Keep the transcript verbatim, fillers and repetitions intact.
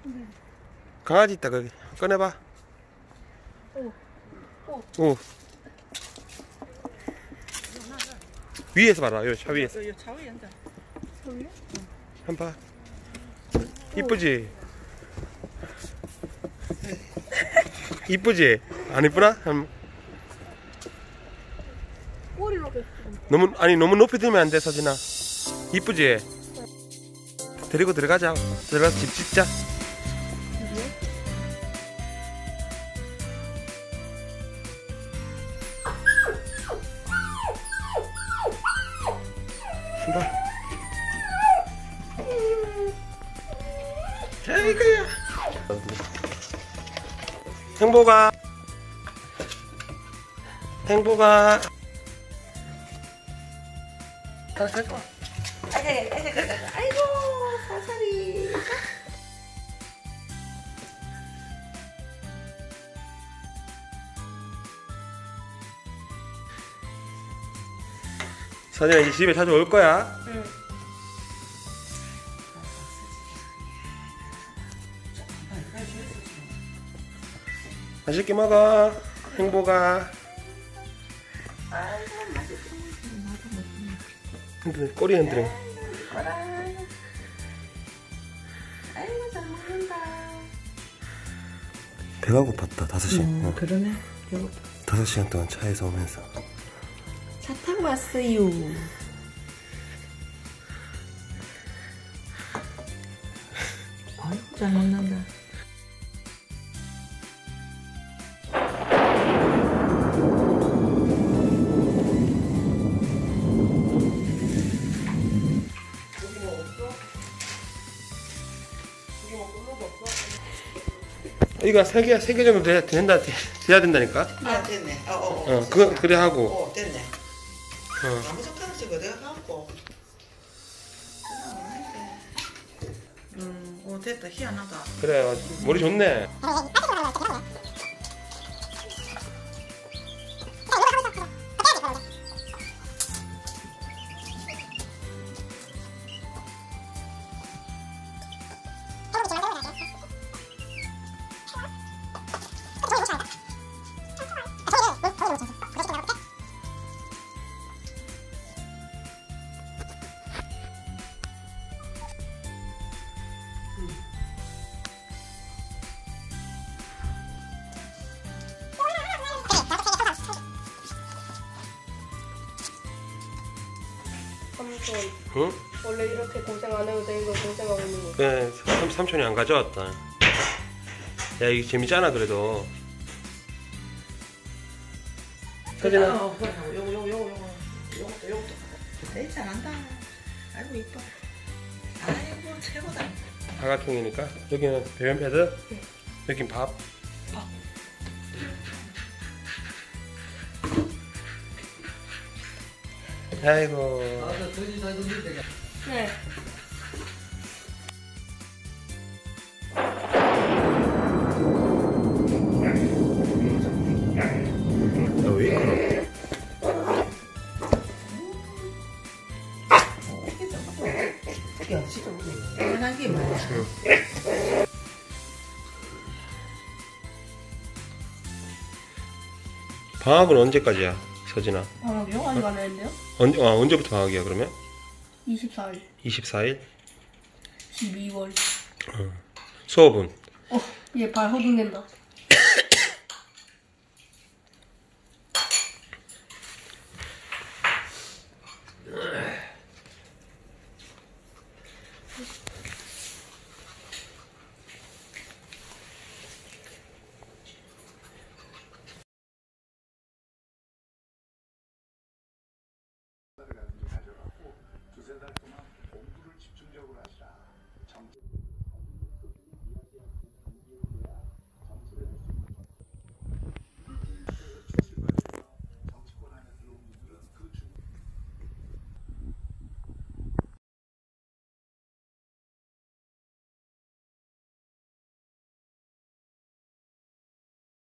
강아지 있다 거기. 꺼내봐. 오. 오. 오. 위에서 봐라. 요 차 위에서. 요 차 위에 앉아. 차 위에? 한 봐. 이쁘지? 이쁘지? 안 이쁘나? 한... 꼬리로 너무 아니 너무 높이 들면 안 돼, 서진아. 이쁘지? 데리고 들어가자. 들어가서 집 짓자. 봐. 자, 이거야. 행복아. 행복아. 아이고, 아이고, 아이고, 살살이. 서진아 이제 집에 자주 올 거야. 응. 맛있게 먹어. 행복아. 아이고, 맛있게. 흔들어, 꼬리 흔들어. 아이고, 잘 먹는다. 배가 고팠다. 다섯 시. 음, 어. 그러네. 배고파. 다섯 시간 동안 차에서 오면서. 차 타고 왔어요. 아이고, 잘 먹는다. 이거 세 개, 세 개 정도 돼, 된다, 돼야 된다니까? 아 됐네. 어, 어, 어. 어, 그거, 그래 하고. 어 됐네. 어. 나무 젓가락씩 어디 갖고. 음, 어 됐다. 희한하다. 그래, 머리 좋네. 삼촌, 응? 원래 이렇게 고생 안 해도 되는 거 고생하고 있는 거. 그래, 삼, 삼촌이 안 가져왔다. 야, 이거 재밌잖아, 그래도. 서진아. 어, 그래. 요거 요거 요거 요거 요것도 요것도. 에이 잘한다. 아이고 이뻐. 아이고 최고다. 사각형이니까. 여기는 배변 패드, 네. 여긴 밥. 밥. 아이고. 네. 야, 왜 이렇게 야 진짜 편한 게 말이야. 방학은 언제까지야, 서진아? 방학 영화를 가는데요? 언제, 아, 언제부터 방학이야, 그러면? 이십사 일, 이십사 일? 십이월. 수업은? 어, 얘 발 허둥댄다.